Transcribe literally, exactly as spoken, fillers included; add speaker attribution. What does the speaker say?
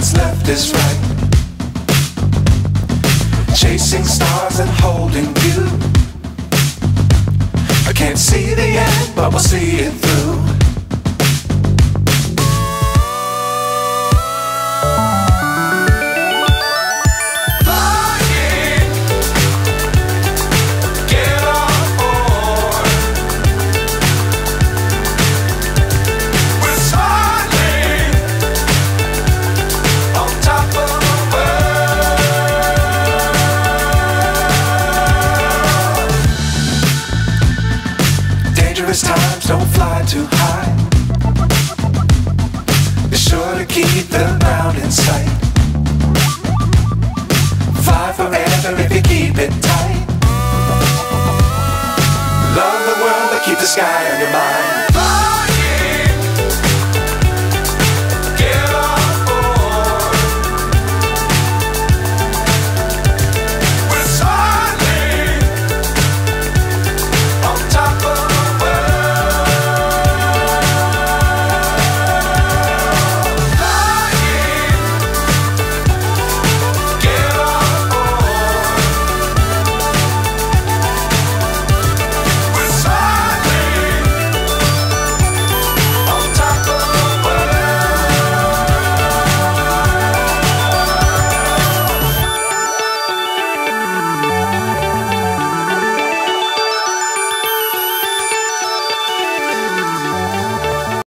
Speaker 1: what's left is right. Chasing stars and holding you. I can't see the end, but we'll see it through. Times don't fly too high. Be sure to keep the ground in sight.